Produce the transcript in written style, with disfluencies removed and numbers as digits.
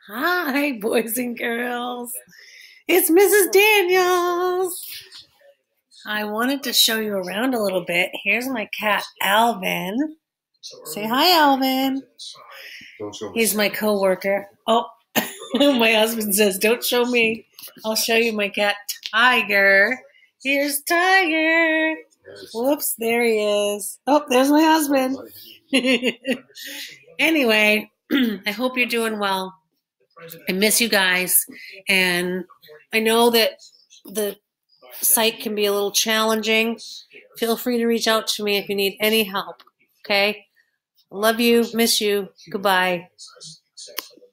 Hi, boys and girls. It's Mrs. Daniels. I wanted to show you around a little bit. Here's my cat, Alvin. Say hi, Alvin. He's my co-worker. Oh, my husband says, don't show me. I'll show you my cat, Tiger. Here's Tiger. Whoops, there he is. Oh, there's my husband. Anyway, I hope you're doing well. I miss you guys, and I know that the site can be a little challenging. Feel free to reach out to me if you need any help. Okay? Love you, miss you. Goodbye.